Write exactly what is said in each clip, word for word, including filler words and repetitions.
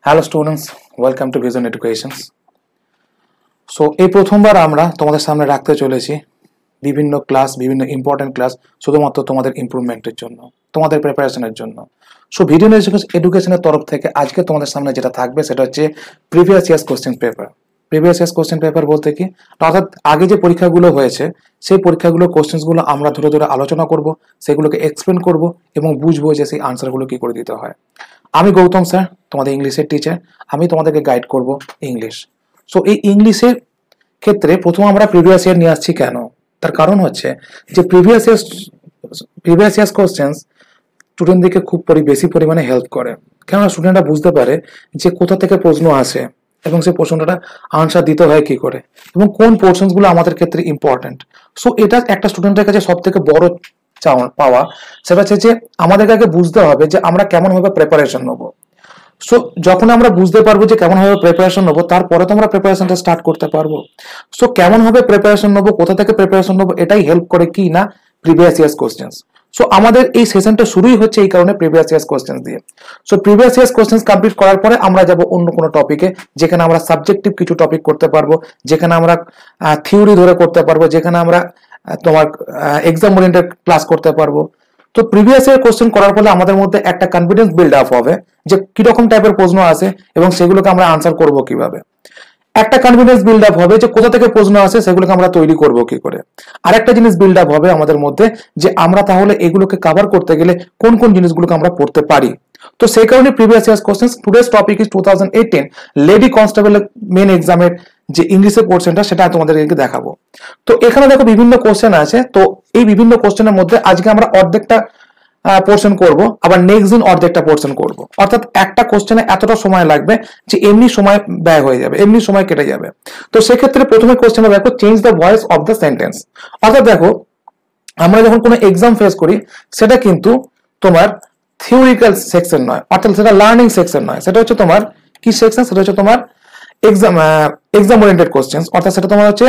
Hello students, welcome to vision educations. So এই প্রথমবার আমরা তোমাদের সামনে রাখতে চলেছি বিভিন্ন ক্লাস, বিভিন্ন ইম্পর্টেন্ট ক্লাস শুধুমাত্র তোমাদের ইমপ্রুভমেন্টের জন্য, তোমাদের প্রিপারেশনের জন্য। সো ভিডিও এডুকেশনের তরফ থেকে আজকে তোমাদের সামনে যেটা থাকবে সেটা হচ্ছে previous years question paper. Previous years question paper বলতে কি, অর্থাৎ আগে যে পরীক্ষাগুলো হয়েছে সেই পরীক্ষাগুলো কোশ্চেন্সগুলো আমরা ধরে ধরে আলোচনা করব, সেগুলোকে এক্সপ্লেন করব এবং বুঝবো যে সেই আনসারগুলো কি করে দিতে হয়। আমি গৌতম স্যার, তোমাদের ইংলিশের টিচার। আমি তোমাদেরকে গাইড করব ইংলিশ। সো এই ইংলিশের ক্ষেত্রে প্রথম আমরা প্রিভিয়াস ইয়ার নিয়ে আসছি কেন, তার কারণ হচ্ছে যে previous year previous years questions স্টুডেন্টদেরকে খুব বেশি পরিমাণে হেল্প করে, কেননা স্টুডেন্টরা বুঝতে পারে যে কোথা থেকে প্রশ্ন আসে এবং সেই প্রশ্নটা আনসার দিতে হয় কি করে এবং কোন পোর্শনসগুলো আমাদের ক্ষেত্রে ইম্পর্টেন্ট। সো এটা একটা স্টুডেন্টের কাছে সব থেকে বড় পাওয়া, সেটা হচ্ছে যে আমাদেরকে আগে বুঝতে হবে যে আমরা কেমন ভাবে প্রিপারেশন নেবো। সো যখন আমরা বুঝতে পারবো যে কেমন ভাবে প্রিপারেশন নেবো, তারপরে তো আমরা প্রিপারেশনটা স্টার্ট করতে পারবো। সো কেমন ভাবে প্রিপারেশন নেবো, কোথা থেকে প্রিপারেশন নেবো, এটাই হেল্প করে কি না প্রিভিয়াস ইয়ার্স কোশ্চেন্স। সো আমাদের এই সেশনটা শুরুই হচ্ছে এই কারণে প্রিভিয়াস ইয়ার্স কোশ্চেন্স দিয়ে। So previous years questions complete করার পরে আমরা যাব অন্য কোনো টপিকে, যেখানে আমরা সাবজেক্টিভ কিছু টপিক করতে পারবো, যেখানে আমরা থিওরি ধরে করতে পারবো, যেখানে আমরা তোমার এক্সাম ওরিয়েন্টেড ক্লাস করতে পারবো। তো প্রিভিয়াস ইয়ার কোশ্চেন করার ফলে আমাদের মধ্যে একটা কনফিডেন্স বিল্ড আপ হবে যে কিরকম টাইপের প্রশ্ন আসে এবং সেগুলোকে আমরা আনসার করব কিভাবে। একটা কনফিডেন্স বিল্ড আপ হবে যে কোথা থেকে প্রশ্ন আসে সেগুলোকে আমরা তৈরি করব কি করে। আর একটা জিনিস বিল্ড আপ হবে আমাদের মধ্যে যে আমরা তাহলে এগুলোকে কভার করতে গেলে কোন কোন জিনিসগুলোকে আমরা পড়তে পারি। তো সেই কারণে previous years question, today's topic is two thousand eighteen lady constable main এক্সামের যে ইংলিশের পোর্শনটা সেটা তোমাদেরকে দেখাবো। তো এখানে দেখো বিভিন্ন কোশ্চেন আছে। তো এই বিভিন্ন কোশ্চেনের মধ্যে আজকে আমরা অর্ধেকটা পোর্শন করব, আবার নেক্সট দিন অর্ধেকটা পোর্শন করব। অর্থাৎ একটা কোশ্চেনে এতটা সময় লাগবে যে এমনি সময় ব্যয় হয়ে যাবে, এমনি সময় কেটে যাবে। তো সেক্ষেত্রে প্রথমে কোশ্চেনে দেখো change the voice of the sentence. অর্থাৎ দেখো আমরা যখন কোনো এক্সাম ফেস করি সেটা কিন্তু তোমার থিওরিক্যাল সেকশন নয়, অর্থাৎ সেটা লার্নিং সেকশন নয়, সেটা হচ্ছে তোমার কি সেকশন, সেটা হচ্ছে তোমার এক্সাম এক্সাম ওরিয়েন্টেড কোশ্চেন্স। অর্থাৎ সেটা তোমার হচ্ছে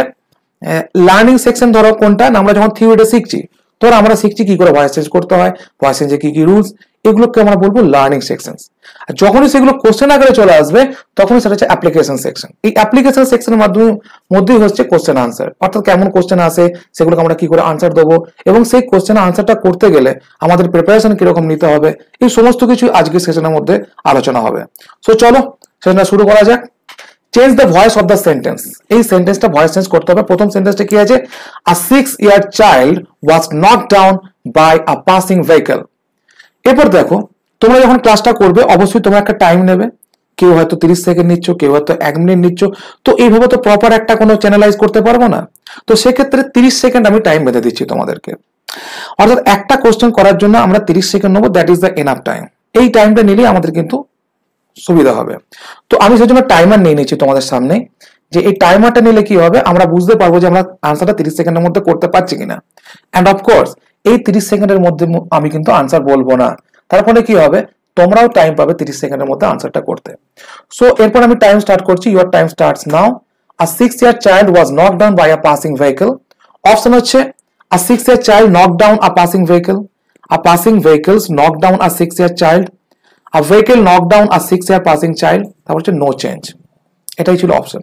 লার্নিং সেকশন। ধরো কোনটা না, আমরা যখন থিওরিটা শিখছি, ধরো আমরা শিখছি কি করে ভয়েস চেঞ্জ করতে হয়, ভয়েস চেঞ্জে কি কি রুলস, এগুলোকে আমরা বলবো লার্নিং সেকশন। আর যখনই সেগুলো কোশ্চেন আকারে চলে আসবে তখনই সেটা হচ্ছে অ্যাপ্লিকেশন সেকশন। এই অ্যাপ্লিকেশন সেকশনের মাধ্যমে মধ্যেই হচ্ছে কোশ্চেন আনসার, অর্থাৎ কেমন কোশ্চেন আসে সেগুলোকে আমরা কি করে আনসার দেবো এবং সেই কোশ্চেন আনসারটা করতে গেলে আমাদের প্রিপারেশন কিরকম নিতে হবে, এই সমস্ত কিছু আজকের সেশনের মধ্যে আলোচনা হবে। সো চলো সেশনটা শুরু করা যাক। Change the voice of the sentence. এই সেন্টেন্সটা ভয়েস চেঞ্জ করতে হবে। প্রথম সেন্টেন্সটা কি আছে, a six year child was knocked down by a passing vehicle. এরপর দেখো তোমরা যখন ক্লাসটা করবে অবশ্যই তোমরা একটা টাইম নেবে, কেউ হয়তো তিরিশ সেকেন্ড নিচ্ছ, কেউ হয়তো এক মিনিট নিচ্ছ। তো এইভাবে তো প্রপার একটা কোনো চ্যানেলাইজ করতে পারবো না। তো সেক্ষেত্রে তিরিশ সেকেন্ড আমি টাইম বেঁধে দিচ্ছি তোমাদেরকে। অর্থাৎ একটা কোশ্চেন করার জন্য আমরা তিরিশ সেকেন্ড নেবো, that is the enough time. এই টাইমটা নিলেই আমাদের কিন্তু সুবিধা হবে। তো আমি সেই জন্য টাইমার নিয়ে নিচ্ছি তোমাদের সামনে, যে এই টাইমারটা নিলে কি হবে আমরা বুঝতে পারবো যে আমরা আনসারটা তিরিশ সেকেন্ডের মধ্যে করতে পারছি কিনা। অ্যান্ড অফকোর্স এই তিরিশ সেকেন্ডের মধ্যে আমি কিন্তু আনসার বলবো না, তার ফলে কি হবে তোমরাও টাইম পাবে তিরিশ সেকেন্ডের মধ্যে আনসারটা করতে। সো এরপর আমি টাইম স্টার্ট করছি। Your time starts now. A six year child was knocked down by a passing vehicle. Option হচ্ছে a six year child knocked down a passing vehicle, a passing vehicles knocked down a six year child, a vehicle knocked down a six year passing child, তারপর হচ্ছে no change। এটাই ছিল option.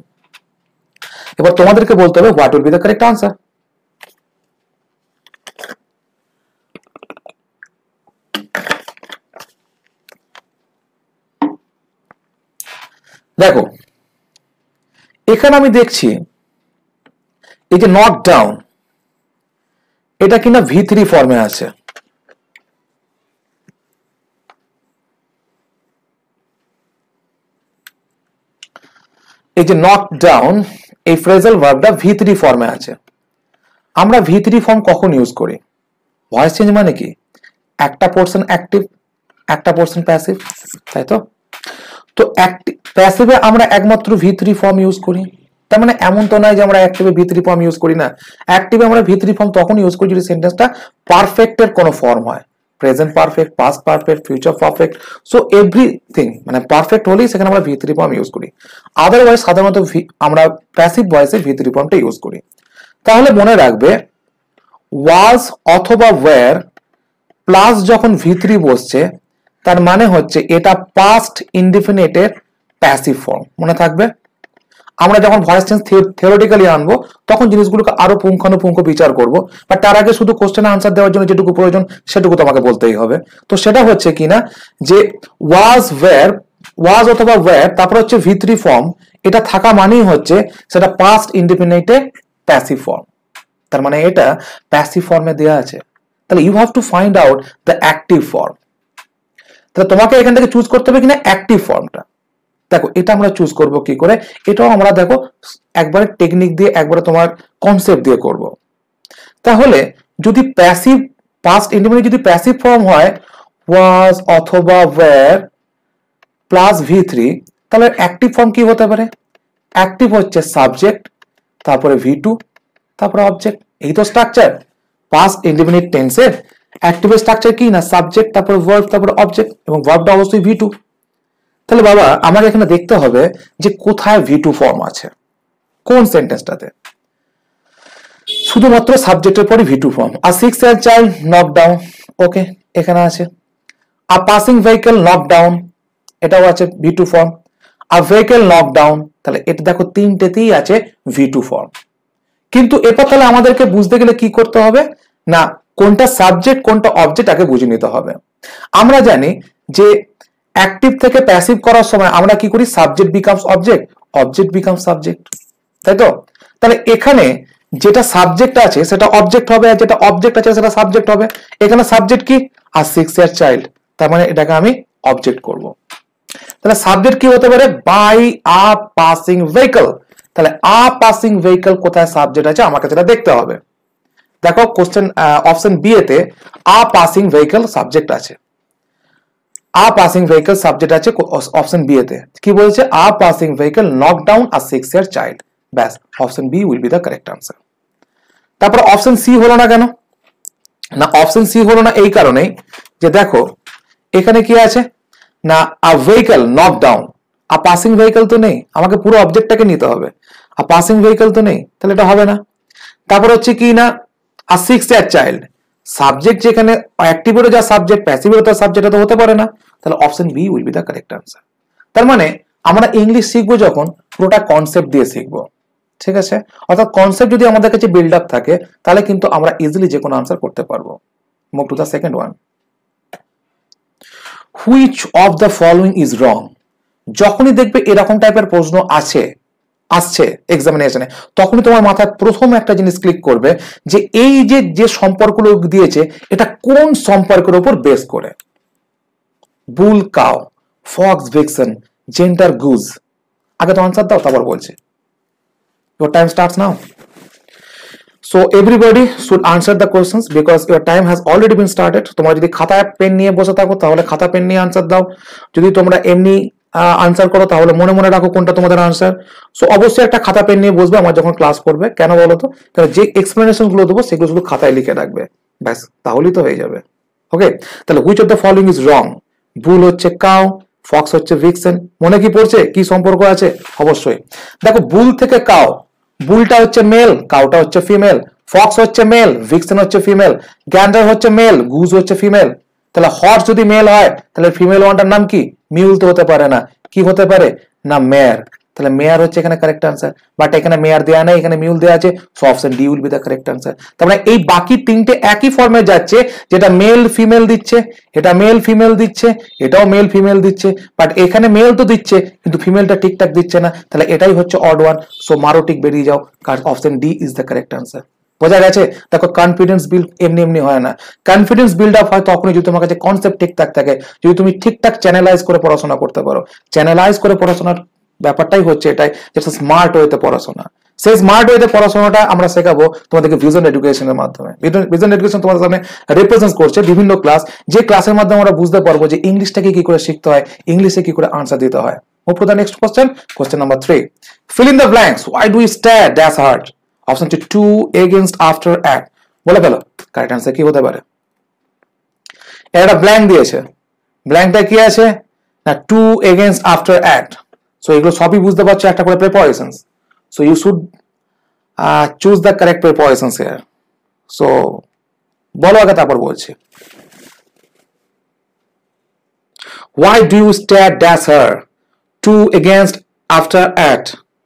এবার তোমাদেরকে বলতে হবে what will be the correct answer। দেখো এখানে আমি দেখছি এই যে নক ডাউন, এটা কিনা ভি থ্রি ফর্মে আছে। এই যে নক ডাউন, এই ফ্রেজাল ভার্বটা ভি থ্রি ফর্মে আছে। আমরা ভি থ্রি ফর্ম কখন ইউজ করি? ভয়েস চেঞ্জ মানে কি একটা পোর্শন অ্যাক্টিভ, একটা পোর্শন প্যাসিভ, তাই তো? তো অ্যাক্টিভ প্যাসিভে আমরা একমাত্র ভি থ্রি ফর্ম ইউজ করি। তার মানে এমন তো নয় যে আমরা অ্যাক্টিভে ভি থ্রি ফর্ম ইউজ করি না। অ্যাক্টিভে আমরা ভি থ্রি ফর্ম তখন ইউজ করি যদি সেন্টেন্সটা পারফেক্টের কোনো ফর্ম হয়, present perfect, past perfect, future perfect. So everything মানে পারফেক্ট হলেই সেখানে আমরা ভি থ্রি ফর্ম ইউজ করি। আদারওয়াইজ সাধারণত আমরা প্যাসিভ ভয়েসে ভি থ্রি ফর্মটা ইউজ করি। তাহলে মনে রাখবে ওয়াজ অথবা ওয়্যার প্লাস যখন ভি থ্রি বসছে তার মানে হচ্ছে এটা পাস্ট ইনডিফিনিটের প্যাসিভ ফর্ম। মনে থাকবে আমরা যখন ভয়েস টেন্স থিওরিটিক্যালি আনবো তখন জিনিসগুলোকে আরো পুঙ্খানুপুঙ্খ বিচার করব, বাট তার আগে শুধু কোশ্চেন আনসার দেওয়ার জন্য যেটুকু প্রয়োজন সেটুকু তোমাকে বলতেই হবে। তো সেটা হচ্ছে কিনা যে ওয়াজ ওয়্যার, ওয়াজ অথবা ওয়্যার তারপর হচ্ছে ভি থ্রি ফর্ম, এটা থাকা মানেই হচ্ছে সেটা পাস্ট ইনডিফিনিটে প্যাসিভ ফর্ম। তার মানে এটা প্যাসিভ ফর্মে দেওয়া আছে। তাহলে you have to find out the active form. তাহলে তোমাকে এখান থেকে চুজ করতে হবে কিনা অ্যাক্টিভ ফর্মটা। দেখো এটা আমরা চুজ করব কি করে, এটাও আমরা দেখো একবারে টেকনিক দিয়ে একবারে তোমার কনসেপ্ট দিয়ে করব। তাহলে যদি প্যাসিভ পাস্ট ইনডিফিনিট যদি প্যাসিভ ফর্ম হয় ওয়াজ অথবা ওয়্যার প্লাস ভি থ্রি, তাহলে অ্যাক্টিভ ফর্ম কি হতে পারে? অ্যাক্টিভ হচ্ছে সাবজেক্ট, তারপরে ভি টু, তারপরে অবজেক্ট। এই তো স্ট্রাকচার পাস্ট ইনডিফিনিট টেন্সের। অ্যাক্টিভের স্ট্রাকচার কি না, সাবজেক্ট, তারপরে ভার্ব, তারপরে অবজেক্ট, এবং ভার্বটা অবশ্যই ভি টু। তাহলে বাবা আমাকে এখানে দেখতে হবে যে কোথায় ভি টু ফর্ম আছে, কোন সেন্টেন্সটাতে। শুধুমাত্র সাবজেক্টের পরে ভি টু ফর্ম। আর six year child knock down, okay এখানে আছে। আর পাসিং ভেহিকল নক ডাউন, এটাও আছে ভি টু ফর্ম। আর ভেহিকল নক ডাউন, তাহলে এটা দেখো তিনটেতেই আছে ভি টু ফর্ম। কিন্তু এরপর তাহলে আমাদেরকে বুঝতে গেলে কি করতে হবে না, কোনটা সাবজেক্ট কোনটা অবজেক্ট আগে বুঝে নিতে হবে। আমরা জানি যে অ্যাক্টিভ থেকে প্যাসিভ করার সময় আমরা কি করি, subject becomes object, object becomes subject, তাই তো? তাহলে এখানে যেটা সাবজেক্ট আছে সেটা অবজেক্ট হবে, আর যেটা অবজেক্ট আছে সেটা সাবজেক্ট হবে। এখানে সাবজেক্ট কি, আর সিক্স ইয়ার চাইল্ড, তার মানে এটাকে আমি অবজেক্ট করব। তাহলে সাবজেক্ট কি হতে পারে, বাই আ পাসিং ভেহিকল। তাহলে আ পাসিং ভেহিকল কোথায় সাবজেক্ট আছে আমাকে সেটা দেখতে হবে। দেখো কোশ্চেন অপশন বি এতে আ পাসিং ভেহিকল সাবজেক্ট আছে, আ পাসিং ভেহিকল সাবজেক্ট আছে অপশন বি এতে। কি বলছে, a passing vehicle knock down a six year child. ব্যাস, option B will be the correct answer. তারপর অপশন সি হলো না কেন না, অপশন সি হলো না এই কারণেই যে দেখো এখানে কি আছে না, a vehicle knock down, a passing vehicle তো নেই, আমাকে পুরো অবজেক্টটাকে নিতে হবে। আর পাসিং ভেহিকল তো নেই, তাহলে এটা হবে না। তারপর হচ্ছে কি না, a six year child, subject যেখানে অ্যাক্টিভেরও যা সাবজেক্ট প্যাসিভেরও তার সাবজেক্ট, তো হতে পারে না। তাহলে option B will be the correct answer. তার মানে আমরা ইংলিশ শিখবো যখন পুরোটা কনসেপ্ট দিয়ে শিখবো, ঠিক আছে? অর্থাৎ কনসেপ্ট যদি আমাদের কাছে বিল্ড আপ থাকে তাহলে কিন্তু আমরা ইজিলি যে কোনো আনসার করতে পারবো। Move to the second one. Which of the following is wrong. যখনই দেখবে এরকম টাইপের প্রশ্ন আছে আসছে এক্সামিনেশনে, তখনই তোমার মাথায় প্রথম একটা জিনিস ক্লিক করবে যে এই যে যে সম্পর্কগুলো দিয়েছে এটা কোন সম্পর্কের উপর বেস করে। Bull cow, fox vixen, gander goose. আগে তো আনসার দাও, তারপর বলছে। Your time starts now. So everybody should answer the questions because your time has already been started. তোমরা যদি খাতা পেন নিয়ে বসে থাকো তাহলে খাতা পেন নিয়ে আনসার দাও, যদি তোমরা এমনি আনসার করো তাহলে মনে মনে রাখো কোনটা তোমাদের আনসার। সো অবশ্যই একটা খাতা পেন নিয়ে বসবে আমার যখন ক্লাস করবে। কেন বলো তো, তাহলে যে এক্সপ্লেনেশন গুলো দেবো সেগুলো শুধু খাতায় লিখে রাখবে, ব্যাস তাহলেই তো হয়ে যাবে। ওকে, তাহলে which of the following is wrong. Bull হচ্ছে কাউ, ফক্স হচ্ছে ভিক্সেন। মনে কি পড়ছে কি সম্পর্ক আছে? অবশ্যই দেখো, বুল থেকে কাউ, বুলটা হচ্ছে মেল, কাউটা হচ্ছে ফিমেল, ফক্স হচ্ছে মেল, ভিক্সেন হচ্ছে ফিমেল, গ্যান্ডার হচ্ছে মেল, গুজ হচ্ছে ফিমেল। তাহলে হর্স যদি মেল হয় তাহলে ফিমেল ওয়ানটার নাম কি? মিউল তো হতে পারে না, কি হতে পারে না মেয়ার। তাহলে মেয়ার হচ্ছে এখানে কারেক্ট আনসার, বাট এখানে মেয়ার দেয়া নেই, এখানে মিউল দেয়া আছে। So option D will be the correct answer. তার মানে এই বাকি তিনটে একই ফর্মে যাচ্ছে, যেটা মেল ফিমেল দিচ্ছে, এটা মেল ফিমেল দিচ্ছে, এটাও মেল ফিমেল দিচ্ছে, বাট এখানে মেল তো দিচ্ছে কিন্তু ফিমেলটা ঠিকঠাক দিচ্ছে না। তাহলে এটাই হচ্ছে অড ওয়ান। সো মারো টিক বেরিয়ে যাও, কারণ option D is the correct answer. বোঝা গেছে? দেখো কনফিডেন্স বিল্ড এমনি এমনি হয় না, কনফিডেন্স বিল্ড আপ হয় তখনই যদি তোমার কাছে কনসেপ্ট ঠিকঠাক থাকে, যদি তুমি ঠিকঠাক চ্যানেলাইজ করে পড়াশোনা করতে পারো। চ্যানেলাইজ করে পড়াশোনার ব্যাপারটাই হচ্ছে এটাই, যেটা স্মার্ট ওয়েতে পড়াশোনা। সেই স্মার্ট ওয়েতে পড়াশোনাটা আমরা শেখাবো তোমাদেরকে ভিজন এডুকেশনের মাধ্যমে। ভিজন এডুকেশন তোমাদের সামনে রিপ্রেজেন্ট করছে বিভিন্ন ক্লাস, যে ক্লাসের মাধ্যমে আমরা বুঝতে পারবো যে ইংলিশটাকে কি করে শিখতে হয়, ইংলিশে কি করে আনসার দিতে হয়। Move to the next question. Question number three. Fill in the blanks. Why do we stare? That's hard. Option two, to, against, after, at. বলে ফেলো কারেক্ট আনসার কি হতে পারে। একটা ব্ল্যাঙ্ক দিয়েছে, ব্ল্যাঙ্কটা কি আছে না to, against, after, at. So এগুলো সবই বুঝতে পারছো একটা করে prepositions. So you should choose the correct prepositions here. So বলো আগে তারপর বলছি। Why do you stare? That's her. to, against, after, at.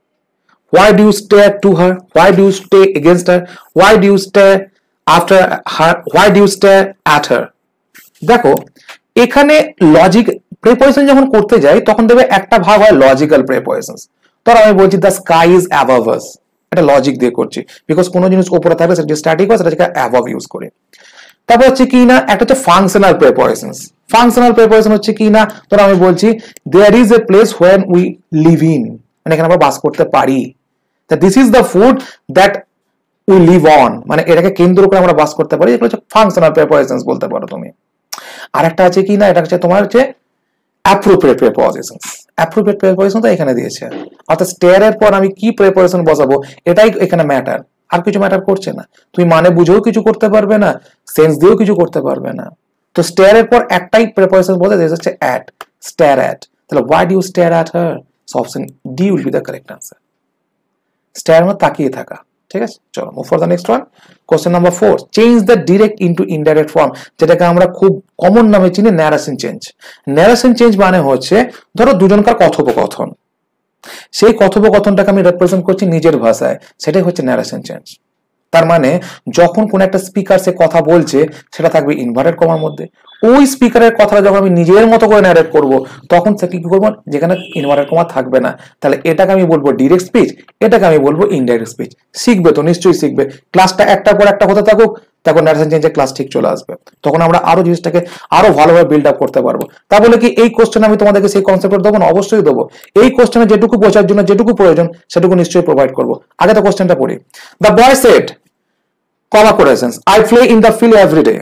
Why do you stare to her? Why do you stay against her? Why do you stare after her? Why do you stare at her? দেখো এখানে logic preposition যখন করতে যাই তখন দেখবে একটা ভাগ হয় লজিক্যাল প্রিপোজিশনস। ধর আমি বলছি the sky is above us, এটা লজিক দিয়ে করছি, বিকজ কোনো জিনিস উপরে থাকলে সেটা স্ট্যাটিক হয়, সেটাকে অ্যাবভ ইউজ করি। তারপর হচ্ছে কি না, একটা হচ্ছে ফাংশনাল প্রিপোজিশনস। ফাংশনাল প্রিপোজিশন হচ্ছে কি না, ধর আমি বলছি there is a place when we live in, মানে এখানে আমরা বাস করতে পারি। that this is the food that we live on, মানে এটাকে কেন্দ্র করে আমরা বাস করতে পারি, এগুলো হচ্ছে ফাংশনাল প্রিপোজিশনস বলতে পারো তুমি। আরেকটা আছে কি না, এটা হচ্ছে তোমার হচ্ছে অ্যাপ্রোপ্রিয়েট প্রিপোজিশনস। অ্যাপ্রোপ্রিয়েট প্রিপোজিশন তো এখানে দিয়েছে, অর্থাৎ স্টেয়ার এর পর আমি কি প্রিপোজিশন বসাবো এটাই এখানে ম্যাটার, আর কিছু ম্যাটার করছে না। তুমি মানে বুঝেও কিছু করতে পারবে না, সেন্স দিয়েও কিছু করতে পারবে না। তো স্টেয়ার এর পর একটাই প্রিপোজিশন বলতে দিয়েছে হচ্ছে অ্যাট, স্টেয়ার অ্যাট। তাহলে why do you stare at her? So option D will be the correct answer. Stare মানে তাকিয়ে থাকা। ঠিক আছে, চলো move for the next one. Question number four, change the direct into indirect form, যেটাকে আমরা খুব কমন নামে চিনি ন্যারেশন চেঞ্জ। ন্যারেশন চেঞ্জ মানে হচ্ছে ধরো দুজনকার কথোপকথন, সেই কথোপকথনটাকে আমি রিপ্রেজেন্ট করছি নিজের ভাষায়, সেটাই হচ্ছে ন্যারেশন চেঞ্জ। তার মানে যখন কোন একটা স্পিকার সে কথা বলছে সেটা থাকবে ইনভার্টেড কমার মধ্যে, ওই স্পিকারের কথাটা যখন আমি নিজের মতো করে ন্যারেট করব তখন সে কি করবো, যেখানে ইনভার্টেড কমা থাকবে না, তাহলে এটাকে আমি বলবো ডিরেক্ট স্পিচ, এটাকে আমি বলবো ইনডাইরেক্ট স্পিচ। শিখবে তো, নিশ্চয়ই শিখবে। ক্লাসটা একটার পর একটা হতে থাকুক, তখন ন্যারেশন চেঞ্জের ক্লাস ঠিক চলে আসবে, তখন আমরা আরো জিনিসটাকে আরো ভালোভাবে বিল্ড আপ করতে পারবো। তা বলে কি এই কোশ্চেন আমি তোমাদেরকে সেই কনসেপ্ট দেবো না? অবশ্যই দেবো। এই কোশ্চেনে যেটুকু বোঝার জন্য যেটুকু প্রয়োজন সেটুকু নিশ্চয়ই প্রোভাইড করবো। আগে তো কোশ্চেনটা পড়ি। The boy said, comma quotations, I play in the field every day.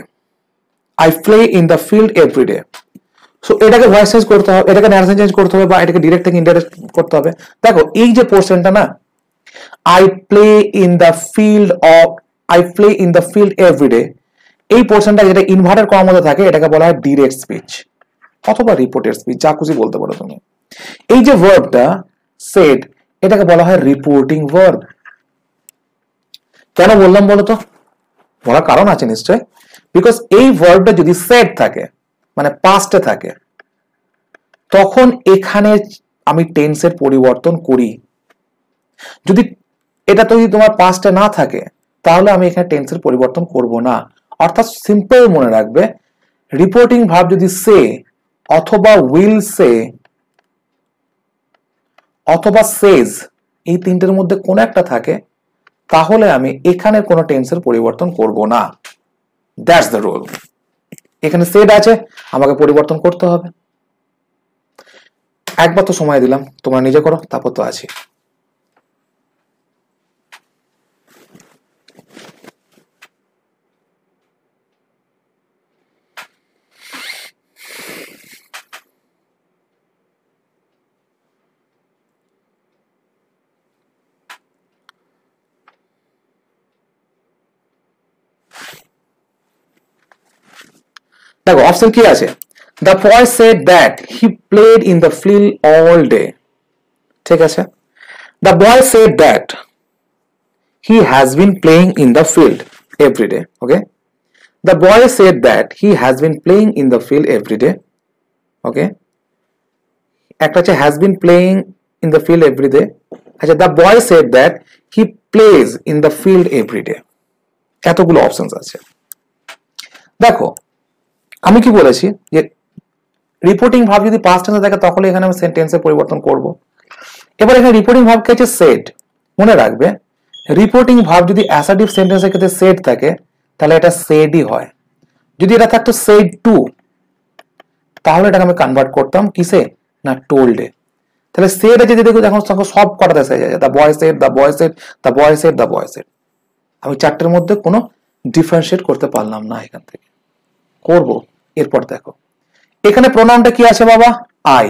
I play in the field every day. So এটাকে ভয়েস চেঞ্জ করতে হবে, এটাকে ন্যারেশন চেঞ্জ করতে হবে, বা এটাকে ডিরেক্ট থেকে ইনডাইরেক্ট করতে হবে। দেখো এই যে পোরশনটা না, I play in the field of, I play in the field every day, এই পোরশনটা যেটা ইনভার্টেড কমার মধ্যে থাকে এটাকে বলা হয় ডিরেক্ট স্পিচ অথবা রিপোর্টেড স্পিচ, যা খুশি বলতে পারো তুমি। এই যে ভার্বটা সেড, এটাকে বলা হয় রিপোর্টিং ভার্ব। কেন বললাম বলো তো? বলার কারণ আছে নিশ্চয়, বিকজ এই ভার্বটা যদি সেড থাকে মানে পাস্টে থাকে, তখন এখানে আমি টেন্সের পরিবর্তন করি। যদি এটা তো যদি তোমার পাস্টে না থাকে তাহলে আমি এখানে টেন্সের পরিবর্তন করব না। অর্থাৎ সিম্পল মনে রাখবে, রিপোর্টিং ভার্ব যদি সে অথবা উইল সে অথবা সেজ, এই তিনটের মধ্যে কোন একটা থাকে, তাহলে আমি এখানে কোনো টেন্সের পরিবর্তন করব না। That's the rule. এখানে সেড আছে, আমাকে পরিবর্তন করতে হবে। একবার তো সময় দিলাম, তোমরা নিজে করো, তারপর তো আছে। দেখো অপশন কি আছে, the boy said that he played in the field all day, ঠিক আছে। the boy said that he has been playing in the field every day, okay। the boy said that he has been playing in the field every day, okay। একটা আছে has been playing in the field every day, আচ্ছা the boy said that he plays in the field every day। এতগুলো options আছে। দেখো আমি কি বলেছি যে রিপোর্টিং ভার্ব যদি পাস্ট টেন্সে থাকে তখন এখানে আমি সেন্টেন্সের পরিবর্তন করব। এবার এখানে রিপোর্টিং ভার্ব কে আছে সেড, মনে রাখবে রিপোর্টিং ভার্ব যদি অ্যাসার্টিভ সেন্টেন্সের ক্ষেত্রে সেড থাকে তাহলে এটা সেডই হয়। যদি এটা থাকতো সেড টু তাহলে এটাকে আমি কনভার্ট করতাম কিসে, না টোল্ডে। তাহলে সেড যদি দেখো এখন সব কটাতে এসে যায়, the boy said, the boy said, the boy said, the boy said. আমি চারটের মধ্যে কোনো ডিফারেন্সিয়েট করতে পারলাম না, এখান থেকে করব। এরপর দেখো এখানে প্রোনাউনটা কি আছে বাবা, আই।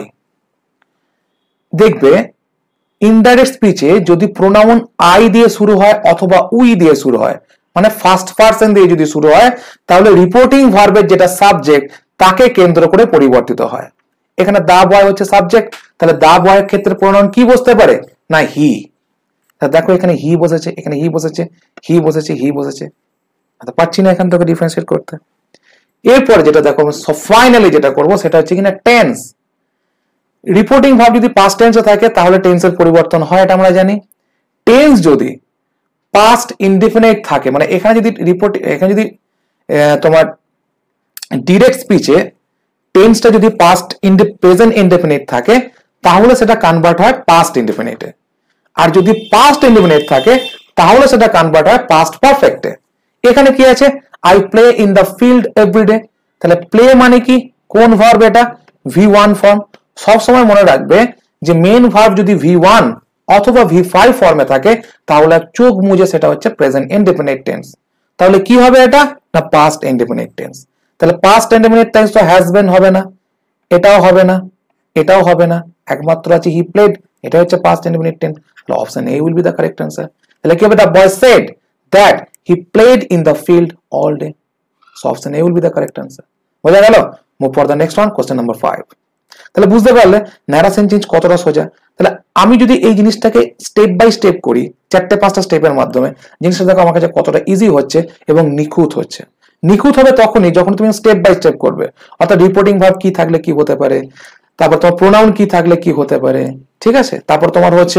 দেখবে ইনডাইরেক্ট স্পিচে যদি প্রোনাউন আই দিয়ে শুরু হয় অথবা উই দিয়ে শুরু হয়, মানে ফার্স্ট পারসন দিয়ে যদি শুরু হয়, তাহলে রিপোর্টিং ভার্বের যেটা সাবজেক্ট তাকে কেন্দ্র করে পরিবর্তিত হয়। এখানে দা বয় হচ্ছে সাবজেক্ট, তাহলে দা বয়ের ক্ষেত্রে প্রোনাউন কি বসতে পারে, না হি। দেখো এখানে হি বসেছে, এখানে হি বসেছে, হি বসেছে, হি বসেছে, পাচ্ছি না এখান থেকে ডিফারেন্সিয়েট করতে। এরপরে যেটা দেখো ফাইনালি যেটা করবো সেটা হচ্ছে কিনা টেন্স। রিপোর্টিং ভার্ব যদি পাস্ট টেন্সে থাকে তাহলে টেন্সের পরিবর্তন হয়, এটা আমরা জানি। টেন্স যদি পাস্ট ইনডেফিনিট থাকে, মানে এখানে যদি রিপোর্ট এখানে যদি তোমার ডিরেক্ট স্পিচে টেন্সটা যদি পাস্ট ইনডে প্রেজেন্ট ইনডেফিনিট থাকে তাহলে সেটা কনভার্ট হয় পাস্ট ইনডেফিনিটে, আর যদি পাস্ট ইনডেফিনিট থাকে তাহলে সেটা কনভার্ট হয় পাস্ট পারফেক্টে। এখানে কি আছে, I play in the field every day, তাহলে প্লে মানে কি, কোন ভার্ব, এটা ভি ওয়ান ফর্ম। সব সময় মনে রাখবে যে মেন ভার্ব যদি ভি ওয়ান অথবা ভি ফাইভ ফর্মে থাকে তাহলে চোখ মুজে সেটা হচ্ছে প্রেজেন্ট ইনডেফিনিট টেন্স। তাহলে কি হবে এটা না পাস্ট ইনডেফিনিট টেন্স। তাহলে পাস্ট ইনডেফিনিট টেন্স তো হ্যাজ বিন হবে না, এটাও হবে না, এটাও হবে না, একমাত্র আছে হি প্লেড, এটা হচ্ছে পাস্ট ইনডেফিনিট টেন্স। তাহলে option A will be the correct answer. তাহলে কি হবে, the boy said that he played in the field all day. So option A will be the correct answer. বোঝা গেল? Move for the next one, question number five. তাহলে বুঝতে পারলে narration change কতটা সোজা। তাহলে আমি যদি এই জিনিসটাকে স্টেপ বাই স্টেপ করি, চারটে পাঁচটা স্টেপের মাধ্যমে, জিনিসটা দেখো আমার কাছে কতটা ইজি হচ্ছে এবং নিখুঁত হচ্ছে। নিখুঁত হবে তখনই যখন তুমি স্টেপ বাই স্টেপ করবে, অর্থাৎ রিপোর্টিং ভার্ব কি থাকলে কি হতে পারে, তারপর তোমার প্রোনাউন কি থাকলে কি হতে পারে, ঠিক আছে, তারপর তোমার হচ্ছে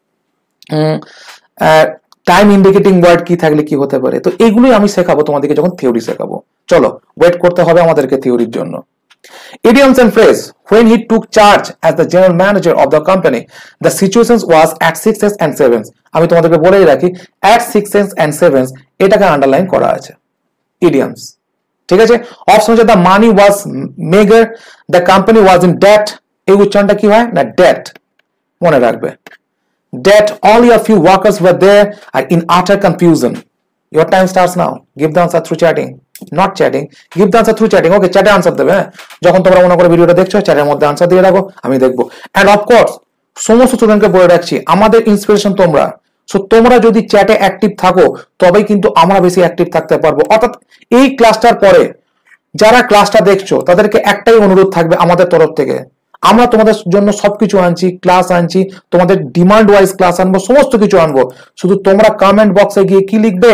টাইম ইন্ডিকেটিং ওয়ার্ড কি থাকলে কি হতে পারে। তো এগুলোই আমি শেখাবো তোমাদেরকে যখন থিওরি শেখাবো। চলো ওয়েট করতে হবে আমাদেরকে থিওরির জন্য। Idioms and phrase. When he took charge as the general manager of the company, the situations was at sixes and sevens. আমি তোমাদেরকে বলেই রাখি at sixes and sevens এটাকে আন্ডারলাইন করা আছে। Idioms, ঠিক আছে। অপশন হচ্ছে the money was meager, the company was in debt। এই উচ্চারণটা কি হয় না debt, মনে রাখবে debt, all your few workers were there are in utter confusion। Your time starts now. Give the answer through chatting. Not chatting. Give the answer through chatting. Okay, chatে answer দেবে। হ্যাঁ, যখন তোমরা মনে করে ভিডিওটা দেখছো চ্যাটের মধ্যে আনসার দিয়ে রাখো, আমি দেখবো। এন্ড অফ কোর্স সমস্ত স্টুডেন্টকে বলে রাখছি আমাদের ইন্সপিরেশন তোমরা। সো তোমরা যদি চ্যাটে অ্যাক্টিভ থাকো তবেই কিন্তু আমরা বেশি অ্যাক্টিভ থাকতে পারবো। অর্থাৎ এই ক্লাসটার পরে যারা ক্লাসটা দেখছো তাদেরকে একটাই অনুরোধ থাকবে আমাদের তরফ থেকে, আমরা তোমাদের জন্য সবকিছু আনছি, ক্লাস আনছি, তোমাদের ডিমান্ড ওয়াইজ ক্লাস আনবো, সমস্ত কিছু আনবো। শুধু তোমরা কমেন্ট বক্সে গিয়ে কি লিখবে,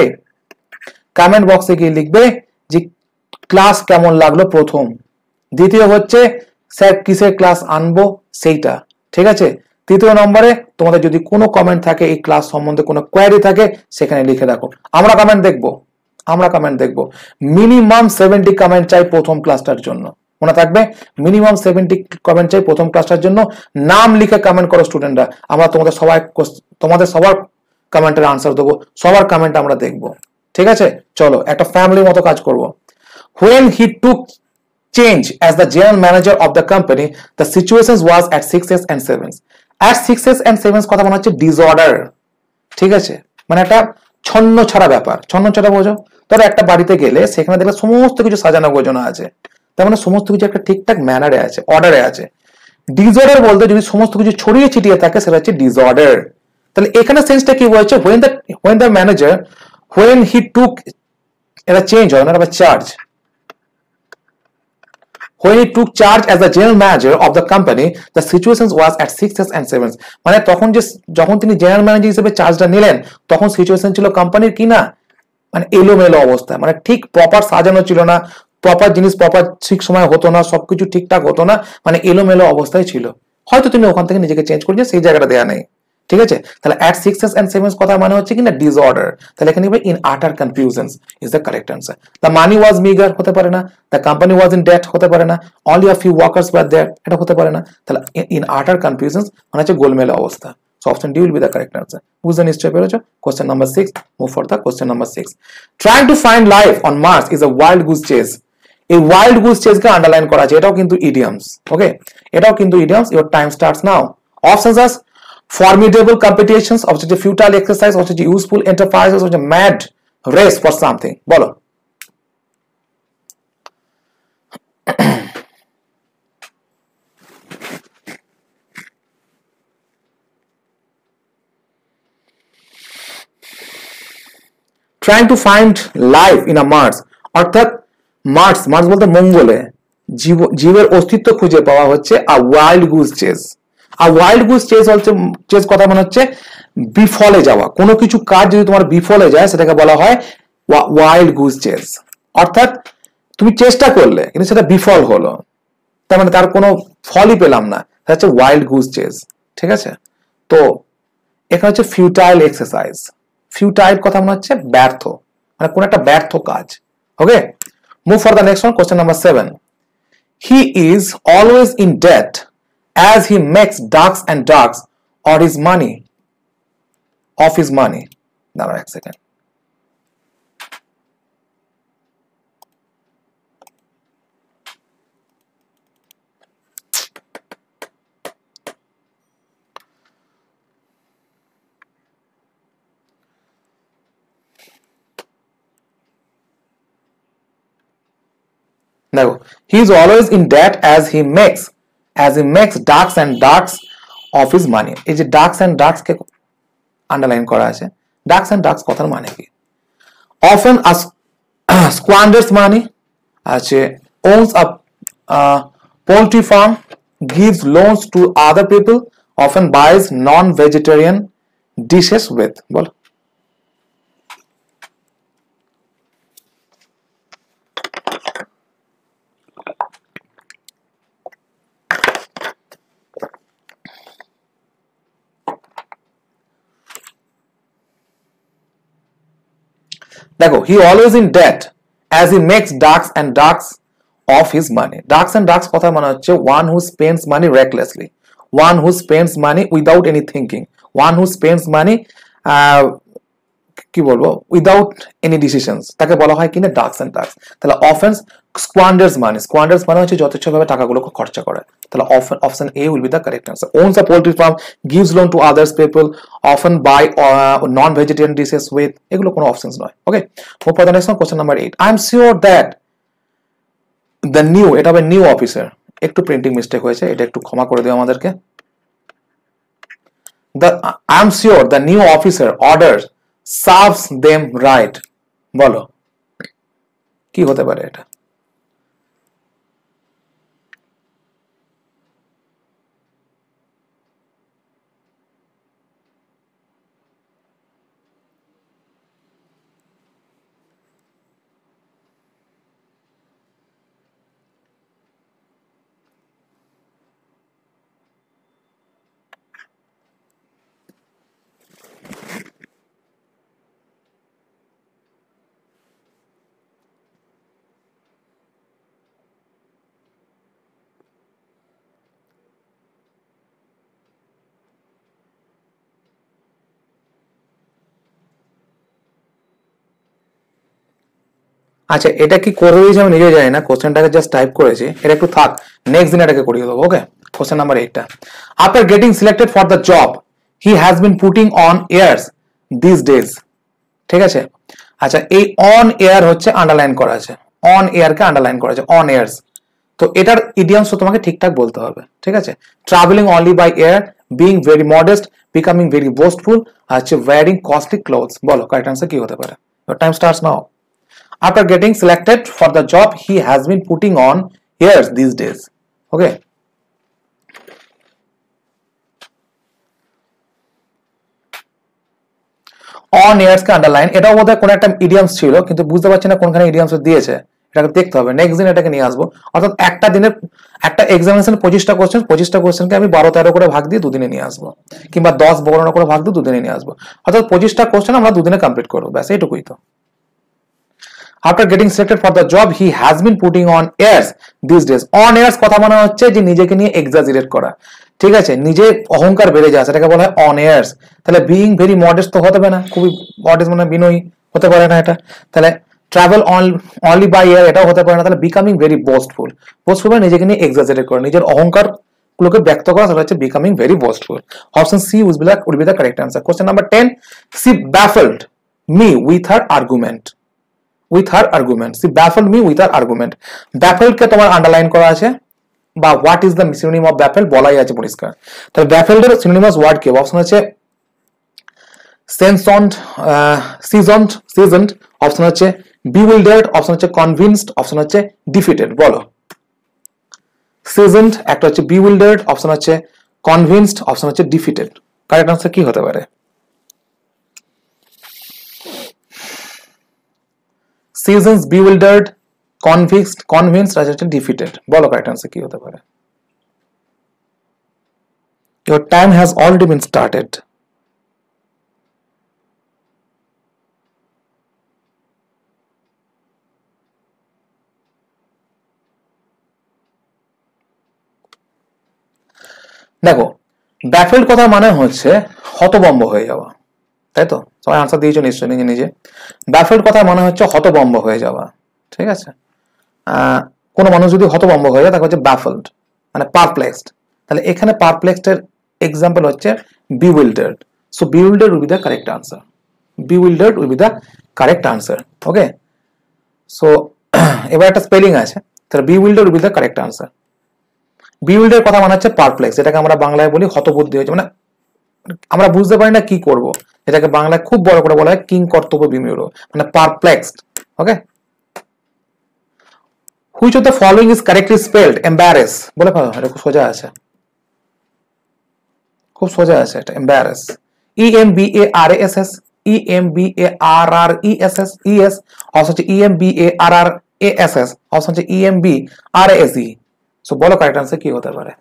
কমেন্ট বক্সে গিয়ে লিখবে যে ক্লাস কেমন লাগলো প্রথম, দ্বিতীয় হচ্ছে স্যার কিসের ক্লাস আনবো সেইটা, ঠিক আছে। তৃতীয় নম্বরে তোমাদের যদি কোনো কমেন্ট থাকে এই ক্লাস সম্বন্ধে কোনো কোয়ারি থাকে সেখানে লিখে রাখো, আমরা কমেন্ট দেখবো, আমরা কমেন্ট দেখবো। মিনিমাম সেভেন্টি কমেন্ট চাই প্রথম ক্লাসটার জন্য, মনে থাকবে মিনিমাম সেভেন্টি কমেন্ট চাই প্রথম ক্লাসটার জন্য। নাম লিখে কমেন্ট করো স্টুডেন্টরা, আমরা তোমাদের সবাই তোমাদের সবার কমেন্টের আনসার দেবো, সবার কমেন্ট আমরা দেখবো, ঠিক আছে। চলো একটা ফ্যামিলির মতো কাজ করব। When he took change as the general manager of the company, the situations was at sixes and sevens. At sixes and sevens কথা মনে হচ্ছে ডিসঅর্ডার, ঠিক আছে, মানে একটা ছন্ন ছাড়া ব্যাপার। ছন্ন ছাড়া বোঝো, ধরো একটা বাড়িতে গেলে সেখানে দেখলে সমস্ত কিছু সাজানো গোছানো আছে, তার মানে সমস্ত কিছু একটা ঠিকঠাক ম্যানারে আছে, অর্ডারে আছে। ডিসঅর্ডার বলতে যদি সমস্ত কিছু ছড়িয়ে ছিটিয়ে থাকে সেটা হচ্ছে ডিসঅর্ডার। তাহলে এখানে সেন্সটা কি বলছে, when the when the manager when he took এটা চেঞ্জ হয় না, এটা charge. When he took charge as the general manager of the company, the situation was at sixes and sevens. মানে তখন যে যখন তিনি জেনারেল ম্যানেজার হিসেবে চার্জটা নিলেন তখন সিচুয়েশন ছিল কোম্পানির কি না মানে এলোমেলো অবস্থা, মানে ঠিক প্রপার সাজানো ছিল না, প্রপার জিনিস প্রপার ঠিক সময় হতো না, সবকিছু ঠিকঠাক হতো না, মানে এলোমেলো অবস্থায় ছিল। হয়তো তিনি ওখান থেকে নিজেকে চেঞ্জ করেছেন, সেই জায়গাটা দেয়া নেই, ঠিক আছে। তাহলে at sixes and sevens কথা মানে হচ্ছে কি না ডিসঅর্ডার। তাহলে এখানে হবে in utter confusions is the correct answer. The money was meager হতে পারে না, the company was in debt হতে পারে না, only a few workers were there এটা হতে পারে না। তাহলে in utter confusions মানে হচ্ছে গোলমেলে অবস্থা। So option D will be the correct answer. বুঝতে নিশ্চয় পেরেছো? Question number six. Move for the question number six. Trying to find life on Mars is a wild goose chase. এই wild goose chase কে underline করা আছে, এটাও কিন্তু idioms, ওকে, এটাও কিন্তু idioms. Your time starts now. Options are formidable competitions, of such a futile exercise, of such a useful enterprise, of such a mad race for something. বলো। Trying to find life in a Mars, অর্থাৎ Mars, Mars বলতে মঙ্গলে জীব জীবের অস্তিত্ব খুঁজে পাওয়া হচ্ছে a wild goose chase. আর ওয়াইল্ড গুজ চেজ হচ্ছে চেজ কথা মানে হচ্ছে বিফলে যাওয়া, কোনো কিছু কাজ যদি তোমার বিফলে যায় সেটাকে বলা হয় ওয়াইল্ড গুজ চেজ। অর্থাৎ তুমি চেষ্টা করলে কিন্তু সেটা বিফল হলো, তার মানে তার কোনো ফলই পেলাম না, হচ্ছে ওয়াইল্ড গুজ চেজ, ঠিক আছে। তো এখানে হচ্ছে ফিউটাইল এক্সারসাইজ, ফিউটাইল কথা মনে হচ্ছে ব্যর্থ, মানে কোন একটা ব্যর্থ কাজ। Okay, move for the next one, question number seven. He is always in debt as he makes ducks and ducks or his money of his money. Now এক সেকেন্ড, দেখো, he is always in debt as he makes as he makes ducks and ducks of his money। এই যে ducks and ducks কে underline করা আছে, ducks and ducks কথার মানে কি? often a squanders money, আছে owns a uh, poultry farm, gives loans to other people, often buys non-vegetarian dishes with, বল। দেখো, he always in debt as he makes ducks and ducks of his money। ducks and ducks কথা মানে হচ্ছে one who spends money recklessly, one who spends money without any thinking, one who spends money uh, কি বলবো without any decisions, তাকে বলা হয় কিনা ducks and ducks. তাহলে অফেন্স স্কোয়ান্ডার্স মানি, স্কোয়ান্ডার্স মানে হচ্ছে যথেচ্ছভাবে টাকাগুলোকে খরচা করে। তাহলে option A will be the correct answer. Owns a poultry farm, gives loan to others people, often buy non vegetarian dishes with, এগুলো কোনো অপশনস নয়। Okay, move for the next one, question number eight. I am sure that the new, এটা হবে new officer, একটু printing mistake হয়েছে, এটা একটু ক্ষমা করে দিও আমাদেরকে। The I am sure the new officer order serves them right, বলো কি হতে পারে এটা? আচ্ছা, এটা কি করে দিয়েছি আমি নিজে জানি না, কোশ্চেনটাকে জাস্ট টাইপ করেছি, এটা একটু থাক, নেক্সট দিন এটাকে করিয়ে দেবো। ওকে, কোশ্চেন নাম্বার এইটটা। After getting selected for the job he has been putting on airs this days, ঠিক আছে। আচ্ছা, এই অন এয়ার হচ্ছে আন্ডারলাইন করা আছে, অন এয়ারকে আন্ডারলাইন করা আছে, অন এয়ার্স। তো এটার ইডিয়ামস তো তোমাকে ঠিকঠাক বলতে হবে, ঠিক আছে। Travelling only by air, being very modest, becoming very boastful, হচ্ছে ওয়্যারিং কস্টলি ক্লোথস, বলো কারেক্ট আনসার কি হতে পারে? Time starts now. After getting selected for the job he has been putting on airs these days. Okay, on airs কে underline, এটাও বোধহয় কোন একটা ইডিয়ামস ছিল, কিন্তু বুঝতে পারছি না কোনখানে ইডিয়ামস দিয়েছে, এটাকে দেখতে হবে, নেক্সট দিন এটাকে নিয়ে আসবো। অর্থাৎ একটা দিনের একটা এক্সামিনেশন পঁচিশটা কোশ্চেন, পঁচিশটা কোশ্চেনকে আমি বারো তেরো করে ভাগ দিয়ে দুদিনে নিয়ে আসবো, কিংবা দশ বারো করে ভাগ দিয়ে দুদিনে নিয়ে আসবো। অর্থাৎ পঁচিশটা কোশ্চেন আমরা দুদিনে কমপ্লিট করবো, ব্যাস এইটুকুই তো। After getting selected for the job he has been putting on airs these days, on airs কথা মনে হচ্ছে যে নিজেকে নিয়ে এক্সাজারেট করা, ঠিক আছে, নিজে অহংকার বেড়ে যায়, সেটাকে বলা হয় on airs। তাহলে being very modest তো হতে পারে না, খুবই মডেস্ট মানে বিনয়ী হতে পারে না এটা। তাহলে travel on only by air এটাও হতে পারে না। তাহলে becoming very boastful, boastful মানে নিজেকে নিয়ে এক্সাজারেট করা, নিজের অহংকার গুলোকে ব্যক্ত করা, সেটা হচ্ছে becoming very boastful। Option C would be the would be the correct answer। Question number ten, she baffled me with her argument, with her argument, she baffled me with her argument। baffled কে তোমার underline করা আছে, বা what is the synonym of baffled বলাই আছে পরিষ্কার। তাহলে baffled এর সিনোনিমাস ওয়ার্ড কি? অপশন আছে seasoned, seasoned, seasoned, অপশন হচ্ছে bewildered, অপশন হচ্ছে convinced, অপশন হচ্ছে defeated, বলো। seasoned, একটা হচ্ছে bewildered, অপশন হচ্ছে convinced, অপশন হচ্ছে defeated, কারেক্ট আনসার কি হতে পারে? seasons, bewildered, convinced, convinced, আর হচ্ছে defeated, বলো কারেক্ট আনসার কি হতে পারে? Your time has already been started. দেখো, ব্যাফেলড কথা মানে হচ্ছে হতভম্ব হয়ে যাওয়া, তাই তো? সবাই আনসার দিয়েছো নিশ্চয়ই নিজে নিজে। ব্যাফেলড কথা মানে হচ্ছে হতভম্ব হয়ে যাওয়া, ঠিক আছে? কোনো মানুষ যদি হতভম্ব হয়ে যায় তাকে হচ্ছে ব্যাফেলড, মানে পারপ্লেক্সড। তাহলে এখানে পারপ্লেক্সড এর এক্সাম্পল হচ্ছে bewildered. So bewildered will be the correct answer. Bewildered will be the correct answer. Okay. So এবার একটা স্পেলিং আছে, তাহলে bewildered will be the correct answer. bewildered কথা মানে হচ্ছে পারপ্লেক্স, যেটাকে আমরা বাংলায় বলি হতবুদ্ধি হয়েছে, মানে আমরা বুঝতে পারি না কি করব, এটাকে বাংলায় খুব বড় করে বলা হয় কিং কর্তব্য বিমূঢ়, মানে perplexed. Okay, which of the following is correctly spelled embarrass? বলে ফেলো, এটা খুব সোজা আছে, খুব সোজা আছে এটা, embarrass. E M B A R S S, E M B A R R E S S E S, option হচ্ছে E M B A R R A S S, option হচ্ছে E M B R S E. So বলো correct answer কি হতে পারে?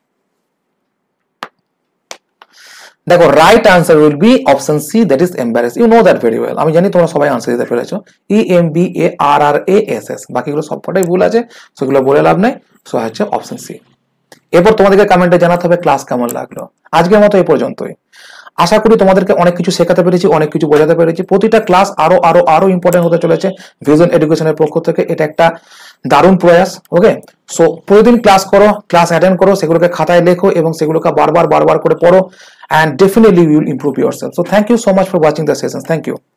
দেখো, right answer will be option C, that is embarrass. You know that very well. আমি জানি তোমরা সবাই আনসার দিতে পেরেছো, E M B A R R A S S. বাকিগুলো সবকটাই ভুল আছে, সেগুলো বলে লাভ নেই। সো হচ্ছে অপশন সি। এরপর তোমাদেরকে কমেন্টে জানাতে হবে ক্লাস কেমন লাগলো। আজকের মতো এই পর্যন্তই। আশা করি তোমাদেরকে অনেক কিছু শেখাতে পেরেছি, অনেক কিছু বোঝাতে পেরেছি। প্রতিটা ক্লাস আরো আরো আরো ইম্পর্টেন্ট হতে চলেছে ভিশন এডুকেশনের পক্ষ থেকে। এটা একটা দারুণ প্রয়াস। ওকে, সো প্রতিদিন ক্লাস করো, ক্লাস অ্যাটেন্ড করো, সেগুলোকে খাতায় লেখো এবং সেগুলোকে বারবার বারবার করে পড়ো, and definitely you will improve yourself. So thank you so much for watching the sessions. Thank you.